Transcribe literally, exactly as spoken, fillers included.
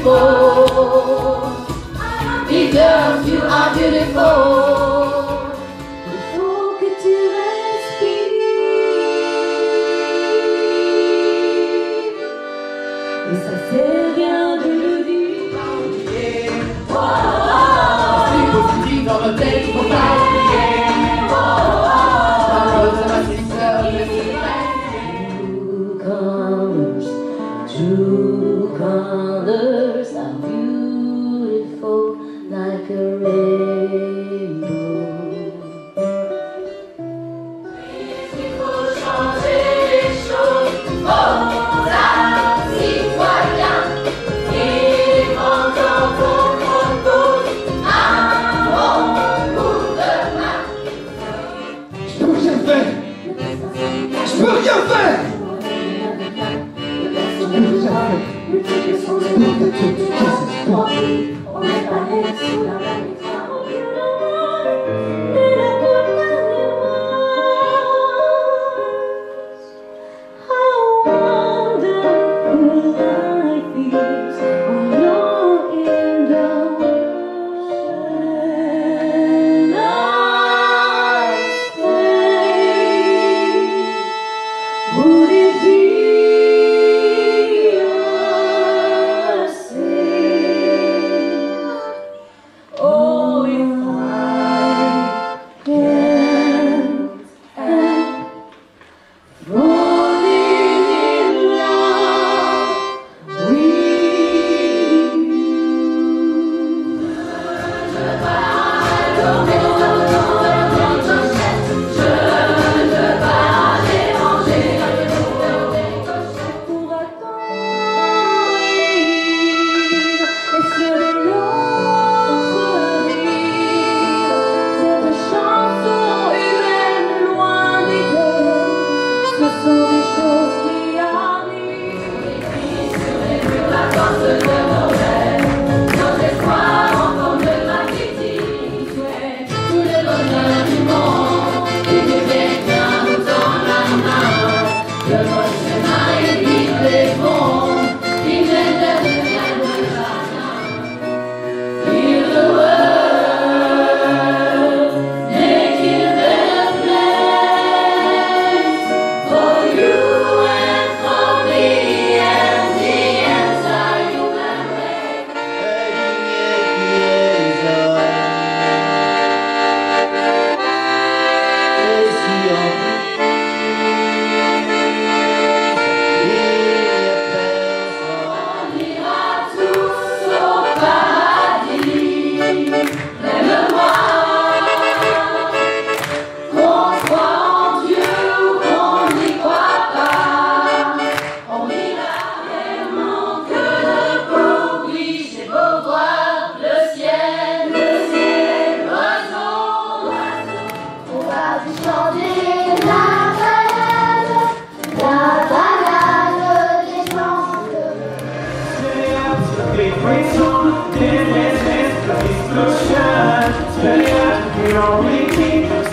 beautiful. Big girls, you are beautiful. Il faut que tu respires. Et ça fait rien de le dire. Oh, oh, oh. People sitting on a place for five. True colors are beautiful like a rainbow. Il faut changer les choses, oh ça, citoyen. Il est grand temps qu'on propose un bon bout de main. Je peux rien faire. Je peux rien faire. On est pas né sous la même étoile. How wonderful life is when you're in the ocean. I say, would it be Dance, dance, dance, 'cause it's the shine. Stay out, we don't really keep